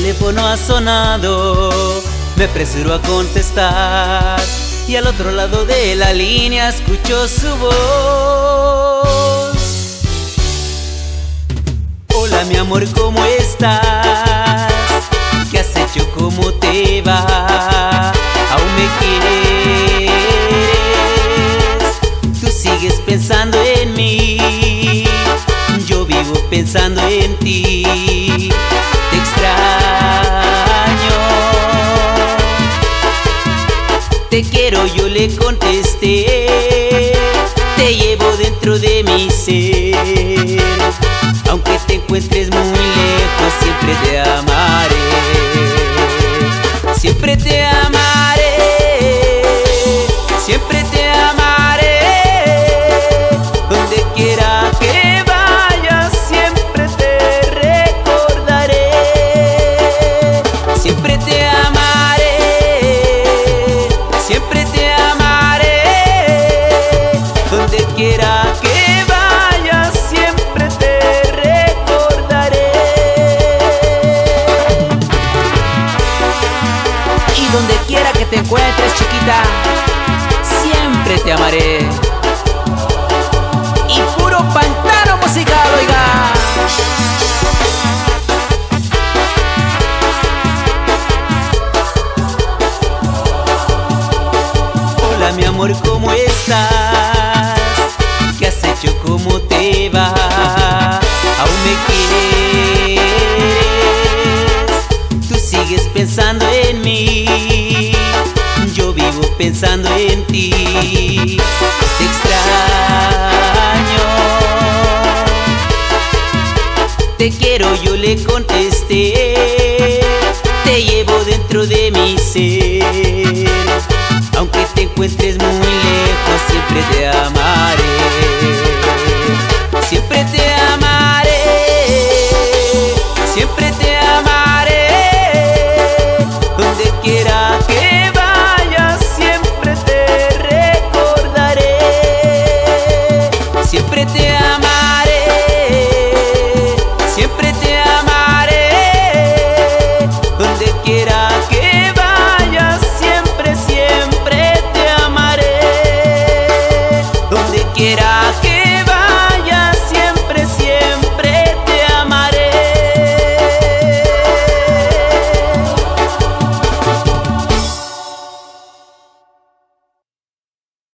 teléfono ha sonado, me apresuro a contestar y al otro lado de la línea escucho su voz. Hola mi amor, ¿cómo estás? ¿Qué has hecho? ¿Cómo te va? ¿Aún me quieres? ¿Tú sigues pensando en mí? Yo vivo pensando en ti. Te extraño. Te quiero, yo le contesté. Te llevo dentro de mi ser. Aunque te encuentres muy lejos, siempre te amaré. Siempre te amaré. Siempre te amaré. Donde quiera que vayas, siempre te recordaré. Siempre te amaré. Siempre te amaré. Donde quiera que vayas, siempre te recordaré. Y donde quiera que te encuentres, chiquita, siempre te amaré. Y puro pantano musical, oiga. Hola mi amor, ¿cómo estás? ¿Qué has hecho? ¿Cómo te va? ¿Aún me quieres? ¿Tú sigues pensando en mí? Yo vivo pensando en ti. Te extraño. Te quiero, yo le contesté. Te llevo dentro de mi ser.